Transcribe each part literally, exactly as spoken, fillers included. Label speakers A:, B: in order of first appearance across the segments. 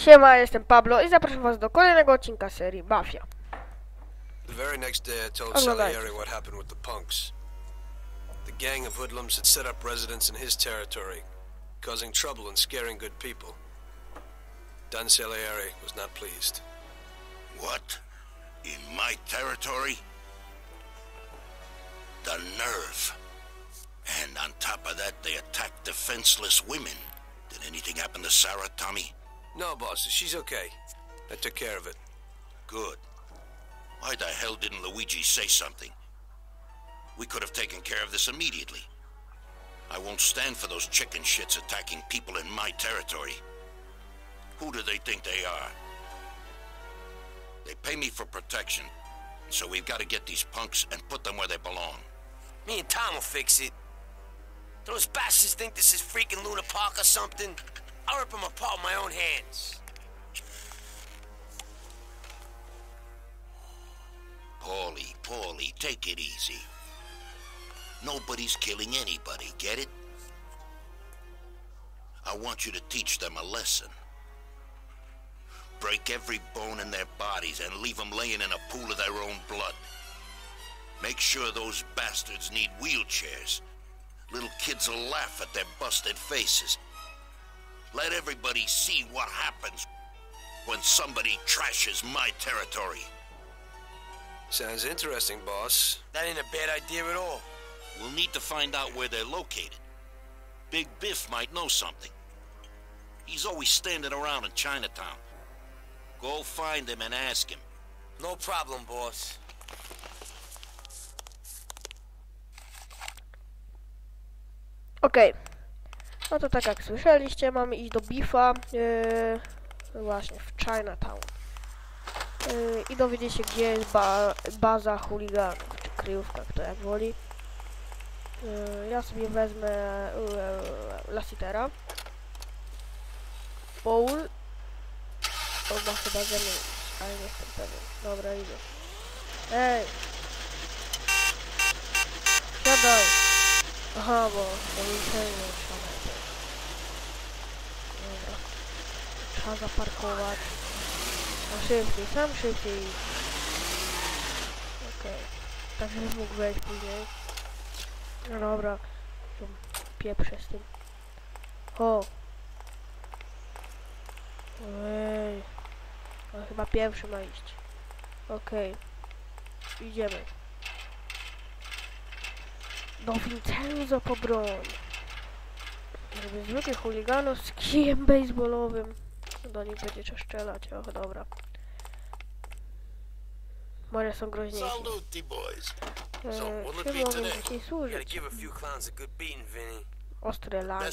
A: Siema, jestem Pablo i zapraszam was do kolejnego odcinka serii Mafia.
B: The very next day I told Salieri what happened with the punks. The gang of hoodlums had set up residence in his territory, causing trouble and scaring good people. Don Salieri was not pleased.
C: What? In my territory? The nerve. And on top of that, they attacked defenseless women. Did anything happen to Sarah, Tommy?
B: No, boss, she's okay. I took care of it.
C: Good. Why the hell didn't Luigi say something? We could have taken care of this immediately. I won't stand for those chicken shits attacking people in my territory. Who do they think they are? They pay me for protection, so we've got to get these punks and put them where they belong.
D: Me and Tom will fix it. Those bastards think this is freaking Luna Park or something? I'll rip them apart with my own hands.
C: Paulie, Paulie, take it easy. Nobody's killing anybody, get it? I want you to teach them a lesson. Break every bone in their bodies and leave them laying in a pool of their own blood. Make sure those bastards need wheelchairs. Little kids will laugh at their busted faces. Let everybody see what happens when somebody trashes my territory.
B: Sounds interesting, boss.
D: That ain't a bad idea at all.
C: We'll need to find out where they're located. Big Biff might know something. He's always standing around in Chinatown. Go find him and ask him.
D: No problem, boss.
A: Okej. Okay. No to tak jak słyszeliście, mamy iść do Biffa. Yy, właśnie, w Chinatown. Yy, I dowiedzieć się, gdzie jest ba baza chuliganów, czy kryjówka, kto jak woli. Yy, ja sobie wezmę yy, Lassitera. Paul. On ma chyba ze mną, ale nie jestem pewien. Dobra, idę. Ej! Siadaj! Aha, bo to mi się nie siadaj. Dobra. Trzeba zaparkować. A szybciej, sam szybciej. Okej. Okay. Tak, żebym mógł wejść później. No dobra. Pieprzę z tym. O! Ej. On chyba pierwszy ma iść. Okej. Okay. Idziemy. Do Vincenzo po broń. Żeby zwykłych chuliganów z kijem baseballowym. Do nich będzie trzeba strzelać. Och, dobra. Może są groźniejsi. Eee, mogą dzisiaj służyć. Ostre lanie.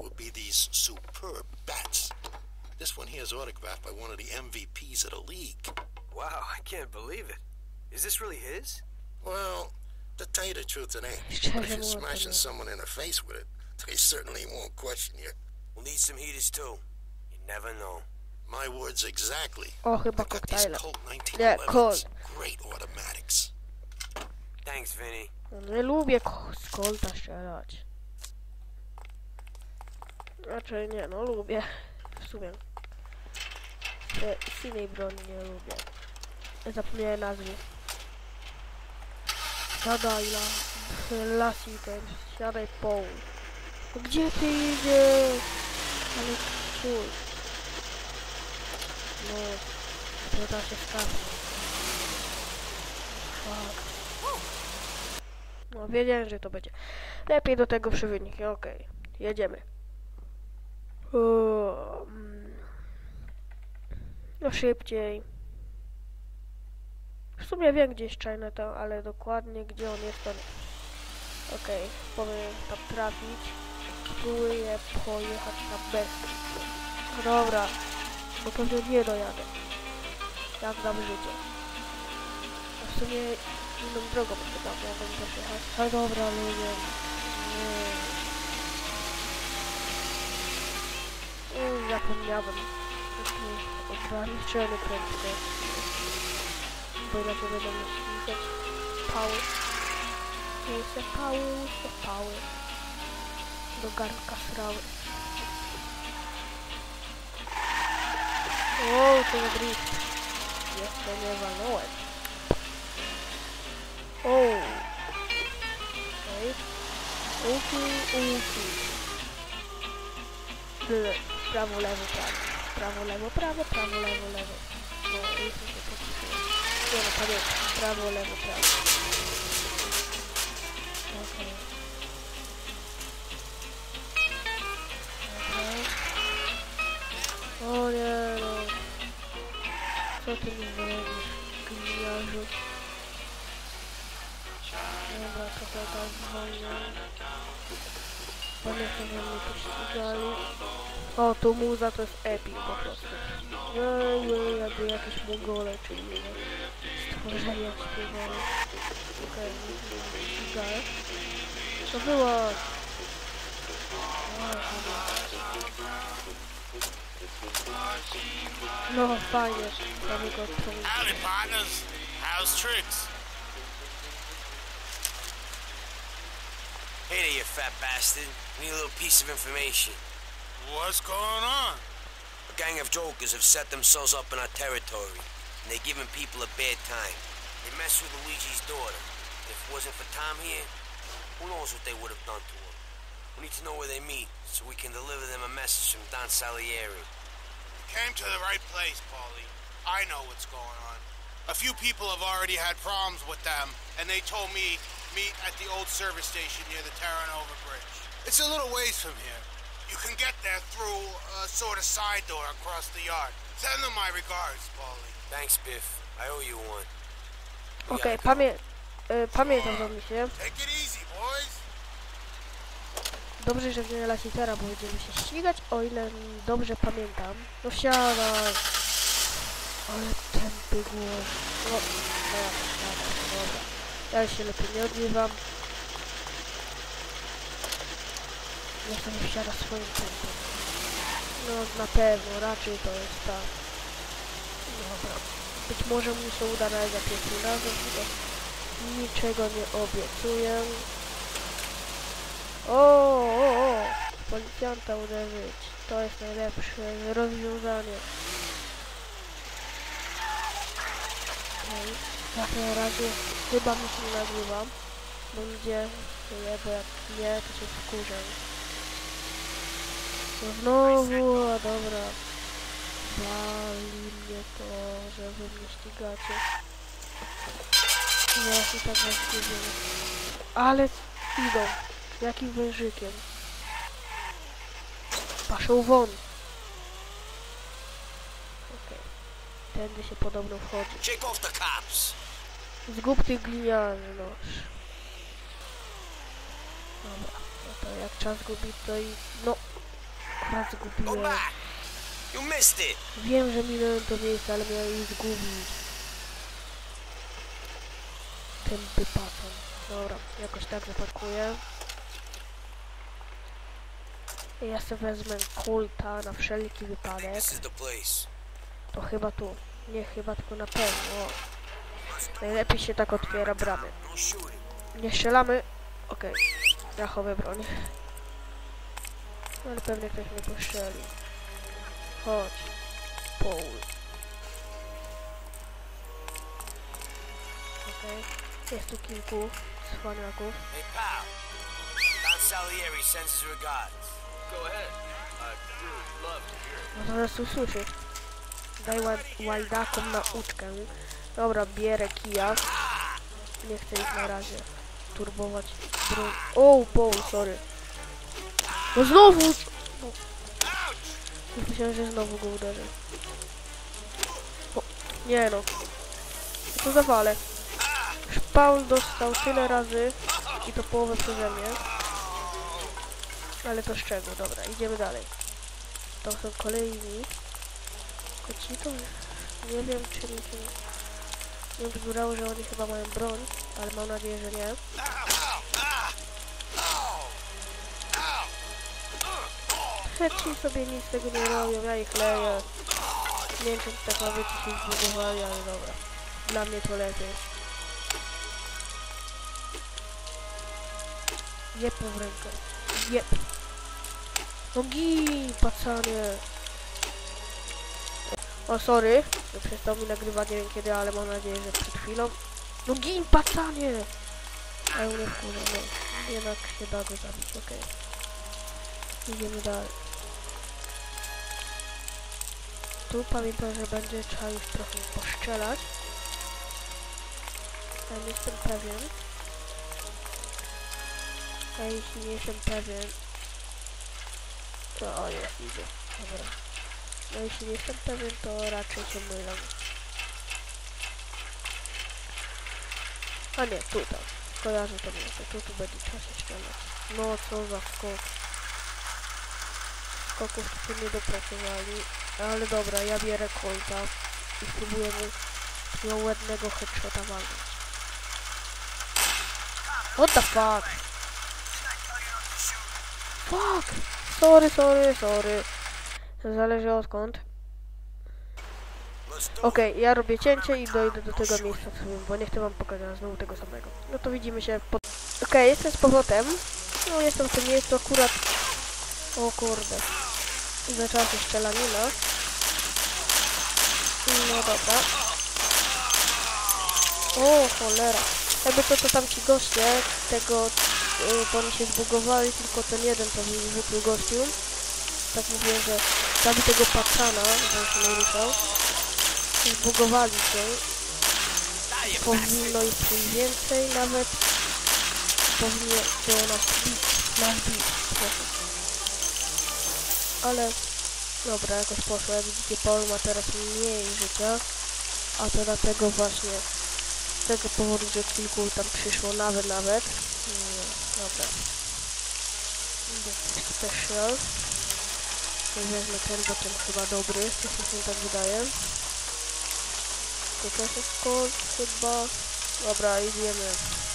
C: This one here is autographed by one of the M V Ps of the league.
B: Wow, I can't believe it. Is this really his?
C: Well, to tell you the truth, it ain't. But if you're smashing someone in the face with it, they certainly won't question you.
D: We'll need some heaters too. You never know.
C: My words exactly.
A: O, chyba koktajle. Nie, Colt.
C: Great automatics.
D: Thanks, Vinny.
A: Nie lubię z Colta strzelać. Raczej nie, no lubię. W sumie. Z innej broni nie lubię. Zapomniałem nazwy. Siadaj, la... Lassiter. Siadaj, Paul. No gdzie ty idziesz? Ale cóż. No. To da się skapnąć. Fuck. No, wiedziałem, że to będzie. Lepiej do tego przewodnika. Okej. Okay. Jedziemy. O, no szybciej. W sumie wiem, gdzie jest Chinatown, ale dokładnie gdzie on jest, to nie. Okej, okay, powinien tam trafić. Spróbuję pojechać na bez. No dobra, bo pewnie nie dojadę. Jak dam życie. No w sumie inną drogą chyba mogę przejechać. Ale dobra, ludzie. Nie. Uuu, zapomniałem. Ograniczony prędkość. Bo inaczej będą myśleć pały. Jest pały, jest pały. Do garnka srały. O, to za drift. Jeszcze nie walnąłem. O. Okej. Uki, uki. Byle. Prawo, lewo, prawo. Prawo, lewo, prawo, prawo, lewo, lewo. No, już mi się podpisuje. Nie no, pamiętam. Prawo, lewo, prawo. Okej. O nie no. Co ty mi zrobisz, gniażu? Dobra, trochę tak zwolnię. Panie sobie mnie pościgali. O, tu muza to jest epic po prostu. Jej, jej, jakby jakieś mongole, czyli nie wiem, stworzenia śpiewały. Okej, nie ścigałem. To było... No, fajnie. Prawie go odpowiedzieć.
E: Howdy, partners. How's tricks?
D: Hey there, you fat bastard. We need a little piece of information.
E: What's going on?
D: A gang of jokers have set themselves up in our territory, and they're giving people a bad time. They messed with Luigi's daughter. If it wasn't for Tom here, who knows what they would have done to her. We need to know where they meet, so we can deliver them a message from Don Salieri.
E: Came to the right place, Paulie. I know what's going on. A few people have already had problems with them, and they told me meet at the old service station near the Terranova Bridge. It's a little ways from here. You can get there through a sort of side door across the yard. Send them my regards, Paulie.
D: Thanks, Biff. I owe you one.
A: Okej, okay, pamię y, pamiętam to mi się.
E: Take it easy, boys.
A: Dobrze, że nie lasitera, bo będziemy się ścigać, o ile dobrze pamiętam. No wsiadaj. Ale tępy głos. No, no ja wsiadam, dobra. Ja się lepiej nie odzywam. Niech sobie wsiada swoim tempem. No na pewno, raczej to jest tak. Dobra. Być może mu się uda nawet za pierwszym razem, tylko niczego nie obiecuję. O, o, o! Policjanta uderzyć. To jest najlepsze rozwiązanie. Okej. Jak na razie chyba mi się nie nagrywam. Będzie, bo jak nie, to się wkurzę. No znowu, a dobra. Bali mnie to, że wy mnie ścigacie. No ja się tak właściwie. Ale idą. Jakim wężykiem. Paszą won. Okej. Okay. Tędy się podobno wchodzi.
D: Shake off the cops.
A: Zgub tych gliniarzy, noż. Dobra. No to jak czas zgubić, to i... No. Akurat zgubiłem.
D: You missed it.
A: Wiem, że minąłem to miejsce, ale miałem ich zgubić. Tępy paton. Dobra, jakoś tak zapakuję. Ja sobie wezmę kulta na wszelki wypadek. To chyba tu. Nie chyba, tylko na pewno. Najlepiej się tak otwiera bramy. Nie strzelamy. Okej. Okay. Dachowe broń. Ale pewnie ktoś mnie postrzeli. Chodź. Paul. Okej. Okay. Jest tu kilku cwaniaków.
D: Hey pal. Don Salieri sends his regards.
B: Go ahead. I'd really love to hear it.
A: No zaraz usłyszy. Daj łajdakom nauczkę. Dobra, bierę kija. Nie chcę ich na razie turbować broń. O, Paul, sorry. No znowu! No. Myślałem, że znowu go uderzę. O, nie no. Co za wale. Paul dostał tyle razy i to połowę przeze mnie. Ale to z czego? Dobra, idziemy dalej. To są kolejni. Kocito? Nie wiem, czy mi się... Nie brzmiało, że oni chyba mają broń, ale mam nadzieję, że nie. Ci sobie nic z tego nie robią, ja ich leję. Nie wiem, czy tak nawet się zbudowali, ale dobra. Dla mnie to lepiej. Jeb mu w rękę. Jeb. No gii, pacanie. O, sorry, że przestał mi nagrywać, nie wiem kiedy, ale mam nadzieję, że przed chwilą. No gin, pacanie! Ale mnie wkurza, no. Jednak się da go zabić, okej. Okay. Idziemy dalej. Tu pamiętam, że będzie trzeba już trochę poszczelać. Ale nie jestem pewien. A jeśli nie jestem pewien... To o, jest, idzie. Dobra. No jeśli nie jestem pewien, to raczej się mylę. A nie, tutaj. Kojarzę to miejsce. Tu, tu będzie trzeba się strzelać. No co za skok. Skoków tu nie dopracowali. Ale dobra, ja bierę Colta i spróbujemy no ładnego headshota walnąć. What the fuck? Fuck! Sorry, sorry, sorry. Zależy odkąd. Okej, okay, ja robię cięcie i dojdę do tego miejsca, bo nie chcę wam pokazać znowu tego samego. No to widzimy się po... Okej, okay, jestem z powrotem. No jestem w tym miejscu akurat... O kurde. Zaczęła się strzelanina. No dobra. O cholera. Jakby to, to tam ci goście tego... Yy, to oni się zbugowali, tylko ten jeden to był zwykły gościu. Tak mówię, że zabi tego patrzana, bo się nie ruszał. Zbugowali się. Powinno ich coś więcej, nawet powinno było nas bić, nas bić. Ale dobra, jakoś poszło. Jak widzicie, Paul ma teraz mniej życia, a to dlatego właśnie z tego powodu, że kilku tam przyszło, nawet, nawet. Nie, dobra. Special. Wezmę ten, bo ten chyba dobry, coś mi się tak wydaje. To też jest Colt chyba. Dobra, idziemy.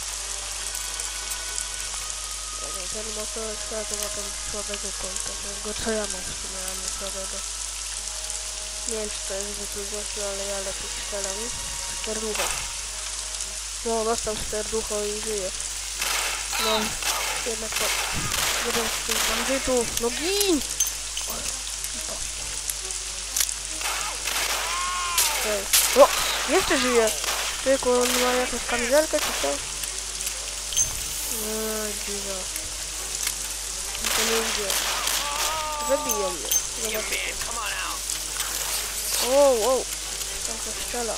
A: Ten motor to ma ten słabego Colta, tego co ja mam w sumie, a nie słabego. Nie wiem, czy to jest zwykły gościu, ale ja lepiej strzelam. Sterducho. No, dostał sterducho i żyje. No, jednak to... Jeden z tych bandytów, no gin! Okej. O! Jeszcze żyje! Tylko on ma jakąś kamizelkę czy co? No, dziwa. To nie idzie. Zabiją mnie. Zobaczcie. Wow, wow. Tam się strzela.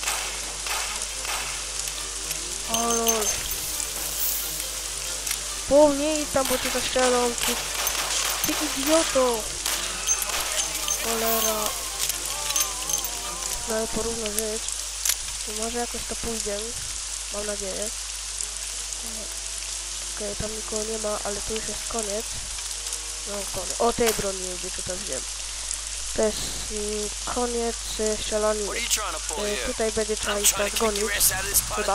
A: O lol. Po mnie i tam, bo cię zastrzelą. Ty, ty idioto. Cholera. No porówno żyć. Może jakoś to pójdzie. Mam nadzieję. Okej, okay, tam nikogo nie ma, ale tu już jest koniec. No koniec. O tej broni lubię, to też wiem. To jest y, koniec y, strzelaniny. Y, tutaj będzie trzeba ich zgonić. Chyba.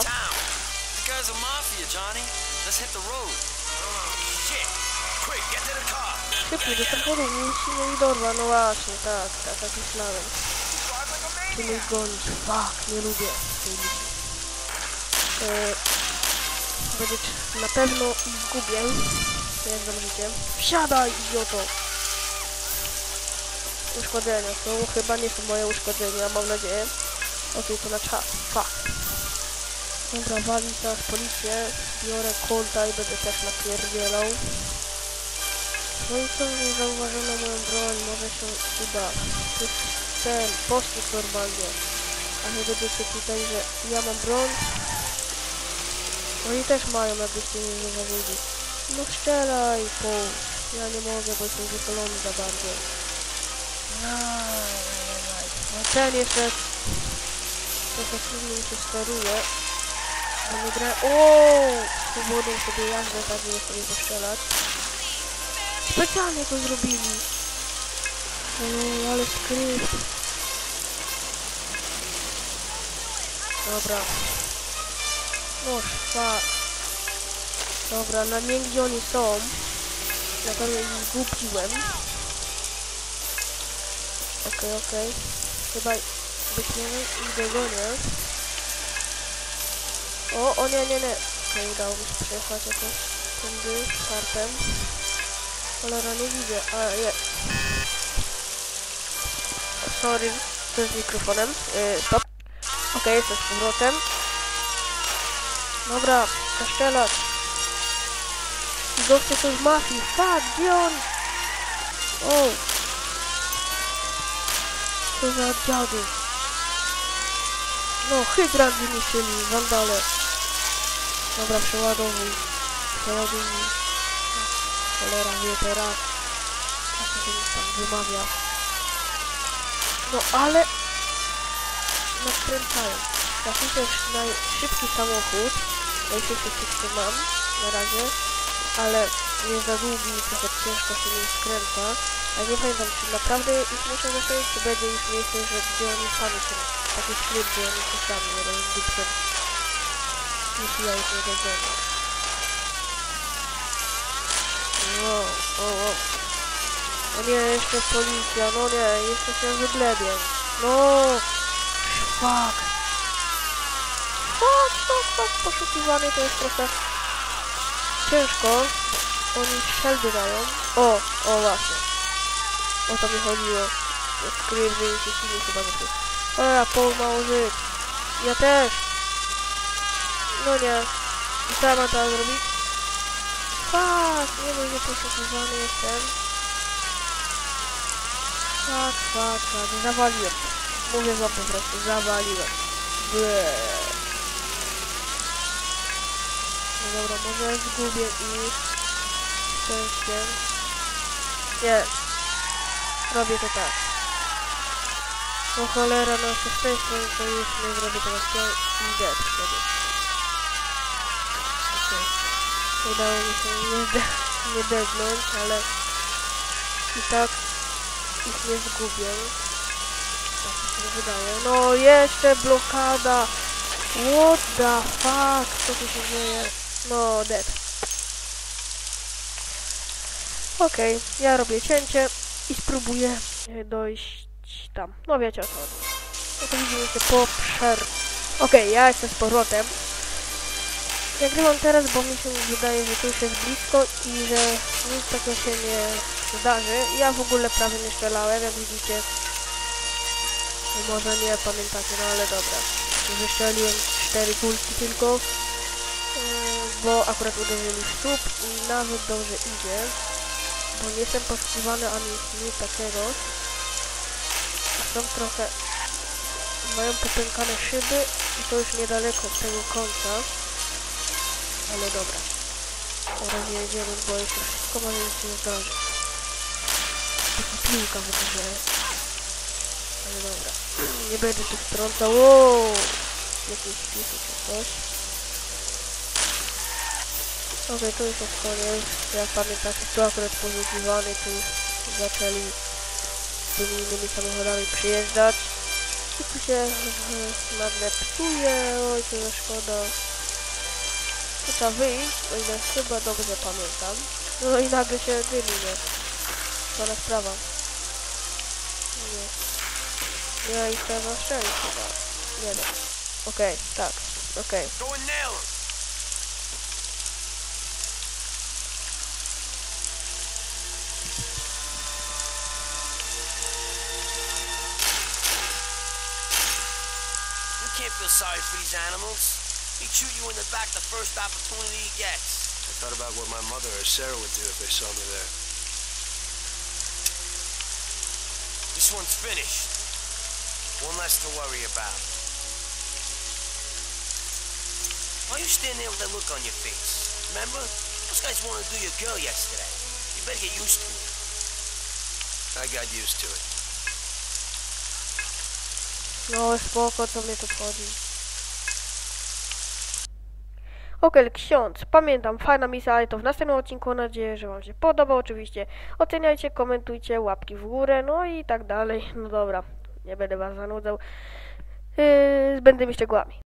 A: Szybciej do samochodu, musimy ich dorwać. No właśnie, tak, tak, tak myślałem. Musimy ich gonić. Fuck, nie lubię tej misji. Y, Będzie na pewno ich zgubię. Jak zamówicie. Wsiadaj, idioto! Uszkodzenia. To chyba nie są moje uszkodzenia, mam nadzieję. Okej, okay, to na czas. Fuck. Dobra, wali teraz policję. Biorę Colta i będę też napierdzielał. No i co, nie zauważono moją broń. Może się uda. To jest ten pościg normalnie. A nie dobycie tutaj, że ja mam broń. Oni też mają, jakbyście nie zauważyli. No strzelaj, Paul. Ja nie mogę, bo jestem wypalony za bardzo. No ten jeszcze... Trochę trudniej się steruje. Bo nie gra... Ooo! Swobodą sobie jazdę, tak żeby sobie postrzelać. Specjalnie to zrobili. O, ale skrypt. Dobra. No szwa. Dobra, na mnie gdzie oni są. Na pewno ich zgubiłem. Okej, okay, okej. Okay. Chyba być nie ich dogonię. O, o nie, nie, nie. Okej, okay, udało mi się przejechać jakoś tędy, kartem. Cholera, nie widzę, a jest. Sorry, Co z mikrofonem? Yy, stop. Okej, okay, jestem z powrotem. Dobra, zaszczelać. Goście są z mafii. Fuck, gdzie on? O! Co za dziady. No, hydrant zniszczyli, wandale. Dobra, przeładowuj. Przeładowuj. Cholera, wie teraz. Jak to się tam wymawia. No, ale... nakręcają. Trafię też na szybki samochód. Najszybszy, co mam na razie. Ale nie za długi i trochę ciężko się nie skręca. A nie pamiętam, czy naprawdę ich muszę zostawić, czy będzie ich miejsce, że gdzie oni sami są. Taki skrypt, gdzie oni są sami, nie wiem, dupcem. Jeśli ja ich nie dogonię. Wow, o, o. O nie, jeszcze policja, no nie, jeszcze się wyglebię. No, fuck. Fuck, fuck, fuck, poszukiwany to jest trochę ciężko. Oni strzelby dają. O, o właśnie. O to mi chodziło. Skrypt, że się silnie chyba nie chce. O ja, Paul mało żyć. Ja też. No nie. I co ja mam teraz zrobić? Fuck, nie będzie poszukiwany jestem. Fuck, fuck, fuck. Zawaliłem. Mówię wam po prostu, zawaliłem. Ble. No dobra, może zgubię ich. Szczęściem. Nie. Robię to tak. O cholera, no jeszcze z tej strony to już nie zrobię tego i dead wtedy. Okay. Udało mi się nie, de nie deadnąć, ale i tak ich nie zgubię. Tak mi się wydaje. No jeszcze blokada! What the fuck? Co tu się dzieje? No dead. Okej, okay, ja robię cięcie i spróbuję dojść tam. No wiecie o co chodzi. No to widzimy się po przerwie. Okej, okay, ja jestem z powrotem. Nagrywam teraz, bo mi się wydaje, że tu już jest blisko i że nic takiego się nie zdarzy. Ja w ogóle prawie nie strzelałem, jak widzicie. Może nie pamiętacie, no ale dobra. Wystrzeliłem cztery kulki tylko. Yy, bo akurat uderzyli w słup i nawet dobrze idzie. Bo nie jestem poszukiwany ani nic takiego. Są trochę... mają popękane szyby i to już niedaleko od tego końca. Ale dobra. Teraz jedziemy, bo jeszcze wszystko może się zdarzyć. Taka piłka w ogóle. Ale dobra. Nie będę tu strącał. Wow! Jakieś pisy czy coś. Okej, okay, to już jest koniec. Jak pamiętacie, to akurat poszukiwany, tu już zaczęli z tymi innymi samochodami przyjeżdżać. I tu się nagle psuje. Oj, to jest szkoda. To trzeba wyjść, o ile chyba dobrze pamiętam. No i nagle się dymi, nie? Pana sprawa. Nie. Ja ich trzeba zastrzelić chyba. Nie wiem. Okej, okay, tak. Okej. Okay.
D: Can't feel sorry for these animals. He'd shoot you in the back the first opportunity he gets.
B: I thought about what my mother or Sarah would do if they saw me there.
D: This one's finished. One less to worry about. Why are you standing there with that look on your face? Remember? Those guys wanted to do your girl yesterday. You better get used to it.
B: I got used to it.
A: No spoko, co mnie tu wchodzi. Okej, okay, ksiądz, pamiętam, fajna misja, ale to w następnym odcinku. Mam nadzieję, że wam się podoba. Oczywiście oceniajcie, komentujcie, łapki w górę, no i tak dalej. No dobra, nie będę was zanudzał. Yy, z będę szczegółami.